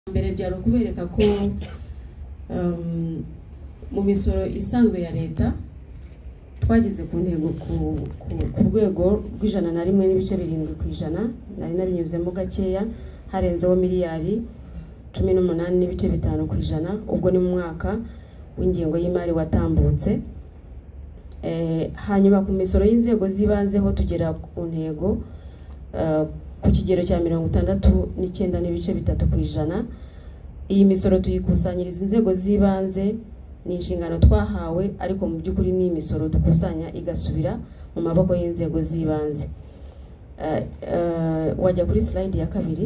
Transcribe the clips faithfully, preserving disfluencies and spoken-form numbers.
mbere byaro kubereka ko mu misoro isanzwe ya leta twageze ku ntego ku rwego rw'ijana na rimwe n'ibice birindwi ku ijana, nari nabinyuzemo gakeya harenzeho miliyari cumi n'umunani n'ibice bitanu ku ijana. Ubwo ni mu mwaka w'ingengo y'imari watambutse. Hanyuma ku misoro y'inzego zibanzeho tugera ku ntego ku kigero cya mirongo itandatu n'icyenda n'ibice bitatu ku ijana. Iyi misoro tuyikusanyiriza inzego zibanze, ni inshingano twahawe, ariko mu by'ukuri ni imisoro dukusanya igasubira mu maboko y'inzego zibanze. Wajya kuri slide ya kabiri.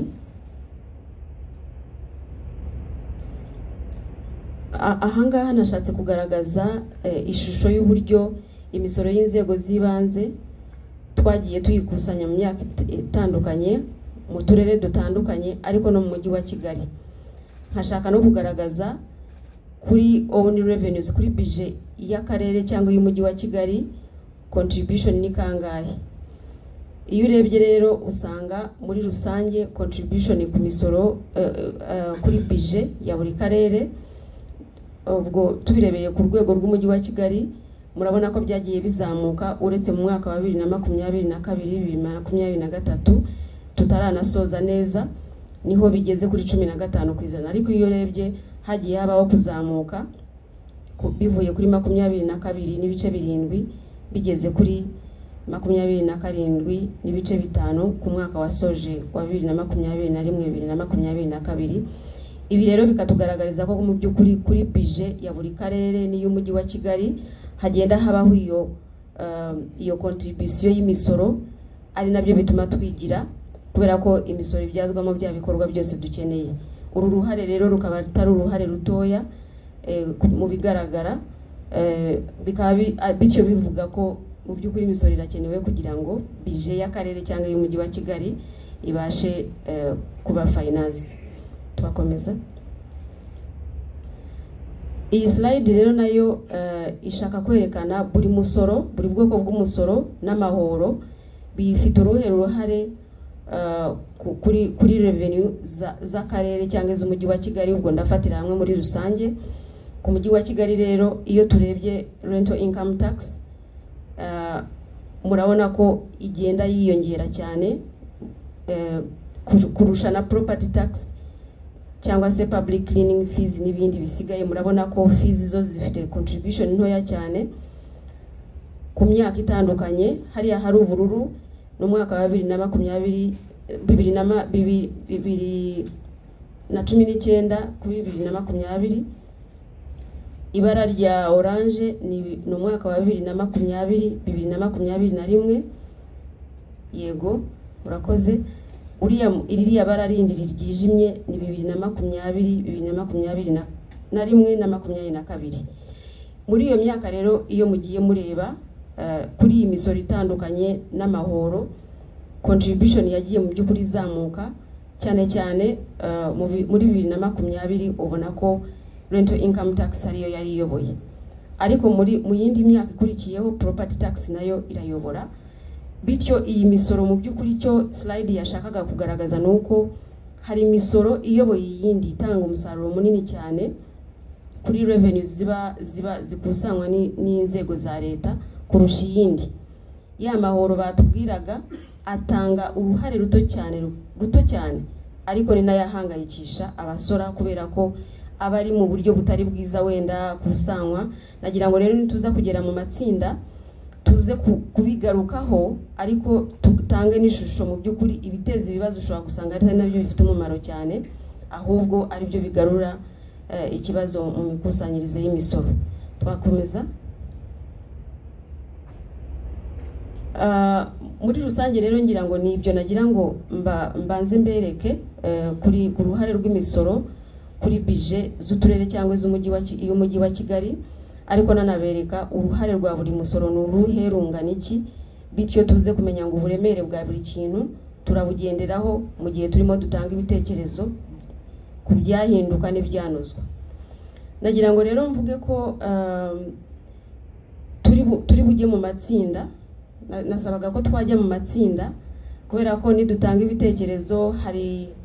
Ahangaha nashatse kugaragaza ishusho y'uburyo imisoro y'inzego zibanze twagiye tuyikusanya mu myaka itandukanye mu turere dutandukanye, ariko no mu mujyi wa Kigali. Nkashaka no kugaragaza kuri own revenues, kuri budget y'akarere cyangwa y'umujyi wa Kigali contribution ni kangahe. Iyo urebye rero usanga muri rusange contribution ku misoro uh, uh, kuri budget ya buri karere, ubwo tubirebeye ku rwego rw'umujyi wa Kigali murabona ko byagiye bizamuka, uretse mu mwaka wa bibiri na makumyabiri na kabiri bibiri na makumyabiri na gatatu tutaranasoza neza niho bigeze kuri cumi na gatanu ku ijana. Ariko iyo urebye hagiye habaho kuzamuka bivuye kuri makumyabiri na kabiri n'ibice birindwi bigeze kuri makumyabiri na karindwi n'ibice bitanu ku mwaka wasoje wa bibiri na makumyabiri na rimwe bibiri na makumyabiri na kabiri. Ibi rero bikatugaragariza ko mu by'ukuri kuri budget ya buri karere n'iy'umujyi wa Kigali hagenda habaho iyo iyo contribution y'imisoro, ari nabyo bituma twigira, kubera ko imisoro ibyazwamo bya bikorwa byose dukeneye. Uru ruhare rero rukaba atari uruhare rutoya mu bigaragara, bikaba bityo bivuga ko mu by'ukuri imisoro irakenewe kugira ngo budget y'akarere cyangwa y'umujyi wa Kigali ibashe kuba financed. Twakomeza. Iyi slide rero nayo uh, ishaka kwerekana buri musoro, buri bwoko bw'umusoro n'amahoro bifite uruhe ruhare uh, kuri kuri revenue z'akarere cyangwa z'umujyi wa Kigali. Ubwo ndafatira hamwe muri rusange. Ku mujyi wa Kigali rero iyo turebye rental income tax, uh, murabona ko igenda yiyongera cyane uh, kurusha na property tax cyangwa se public cleaning fees n'ibindi bisigaye. Murabona ko fees zo zifite contribution ntoya cyane. Ku myaka itandukanye hariya hari ubururu no mwaka wa bibiri na makumyabiri bibiri na bibiri na cumi n'icyenda ku bibiri na makumyabiri, ibara rya orange ni no mwaka wa bibiri na makumyabiri bibiri na makumyabiri na rimwe. Yego urakoze. Uriya iririya bara rindi ryijimye ni bibiri na makumyabiri bibiri na makumyabiri na rimwe na makumyabiri na kabiri. Muri iyo myaka rero iyo mugiye mureba uh, kuri iyi misoro itandukanye n'amahoro, contribution yagiye mu by'ukuri zamuka cyane cyane uh, muri bibiri na makumyabiri ubona ko rental income tax ariyo yari iyoboye, ariko muri mu yindi myaka ikurikiyeho property tax nayo irayobora. Bityo iyi misoro mu by'ukuri cyo slide yashakaga kugaragaza nuko hari imisoro iyoboye iyindi itanga umusaruro munini cyane kuri revenues ziba ziba zikusanywa n'inzego za leta kurusha iyindi. Ya mahoro batubwiraga atanga uruhare ruto cyane ruto cyane, ariko ni nayahangayikisha abasora kubera ko abari mu buryo butari bwiza wenda kusanywa. Nagira ngo rero nituza kugera mu matsinda tuze kubigarukaho, ariko tutange n'ishusho mu by'ukuri ibiteza ibibazo ushobora gusanga ari nabyo bifite umumaro cyane, ahubwo ari byo bigarura uh, ikibazo mu mikusanyirize y'imisoro. Twakomeza. Uh, muri rusange rero ngira ngo ni ibyo nagira ngo mba, mbanze mbereke uh, kuri ku ruhare rw'imisoro kuri budget z'uturere cyangwa z'umujyi wa y'umujyi wa Kigali, ariko nanabereka uruhare rwa buri musoro n'uruhe rungana iki, bityo tuze kumenya ngo uburemere bwa buri kintu turabugenderaho mu gihe turimo dutanga ibitekerezo ku byahinduka n'ibyanozwa. Nagira ngo rero mvuge ko um, turi turi bujye mu matsinda. Nasabaga ko twajya mu matsinda kubera ko nidutanga ibitekerezo hari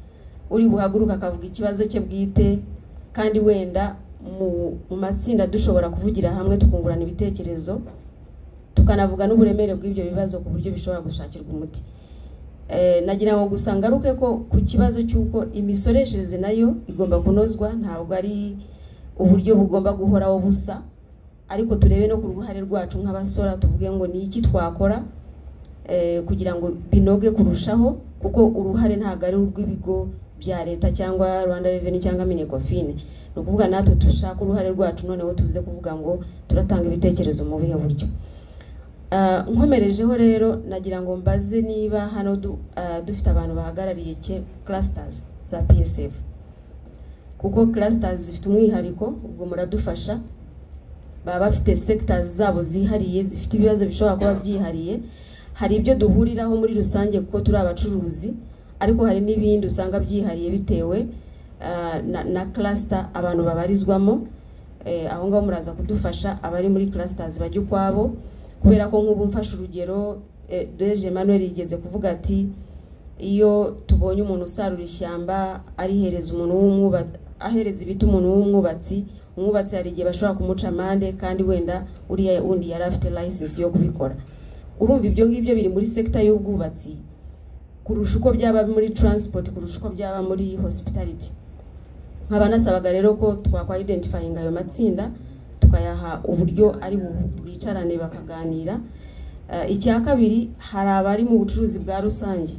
uri buhaguruka akavuga ikibazo cye bwite, kandi wenda mu matsinda dushobora kuvugira hamwe tukungurana ibitekerezo tukanavuga n'uburemere bw'ibyo bibazo ku buryo bishobora gushakirwa umuti. Eh, nagira ngo gusa ngaruke ko ku kibazo cy'uko imisoreshereze nayo igomba kunozwa, ntabwo ari uburyo bugomba guhoraho busa, ariko turebe no ku ruhare rwacu nk'abasora tuvuge ngo ni iki twakora eh, kugira ngo binoge kurushaho, kuko uruhare ntabwo ari urw'ibigo bya leta cyangwa Rwanda Revenue cyangwa MINICOFIN. No kuvuga natwe tushaka uruhare rwacu noneho tuze kuvuga ngo turatanga ibitekerezo mu bihe buryo. Uh, nkomerejeho rero nagira ngo mbaze niba hano du, uh, dufite abantu bahagarariye ke clusters za P S F, kuko clusters zifite umwihariko, ubwo muradufasha. Baba bafite sectors zabo zihariye zifite ibibazo bishobora kuba byihariye. Hari ibyo duhuriraho muri rusange kuko turi abacuruzi, ariko hari n'ibindi usanga byihariye bitewe uh, na, na cluster abantu babarizwamo. Eh, aho ngaho muraza kudufasha abari muri clusters bajya kwabo, kubera ko nk'ubu mfashe urugero eh, Deje Manuel yigeze kuvuga ati iyo tubonye umuntu usarura ishyamba arihereza umuntu w'umwubatsi, ahereza ibiti umuntu w'umwubatsi, umwubatsi hari igihe bashobora kumuca amande kandi wenda uriya undi yari afite license yo kubikora. Urumva ibyo ngibyo biri muri sector y'ubwubatsi kurusha uko byaba muri transport, kurusha uko byaba muri hospitality. Nkaba nasabaga rero ko twakwa identifying ayo matsinda tukayaha uburyo ari bwicarane bakaganira. Uh, icya kabiri, hari abari mu bucuruzi bwa rusange.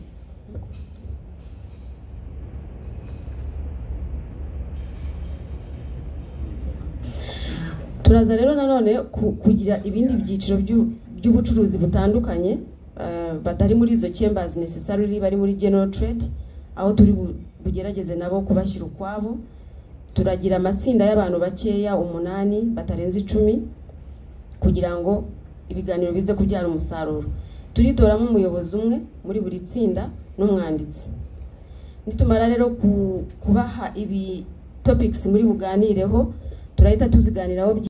Turaza rero nanone kugira ibindi byiciro by'ubucuruzi butandukanye uh, batari muri izo chambers necessarily, bari muri general trade, aho turi bugerageze nabo kubashyira ukwabo. Turagira amatsinda y'abantu bakeya umunani batarenze icumi kugira ngo ibiganiro bize kubyara umusaruro. Turitoramo umuyobozi umwe muri buri tsinda n'umwanditsi. Nitumara rero kubaha ibi topics muri buganireho, turahita tuziganiraho.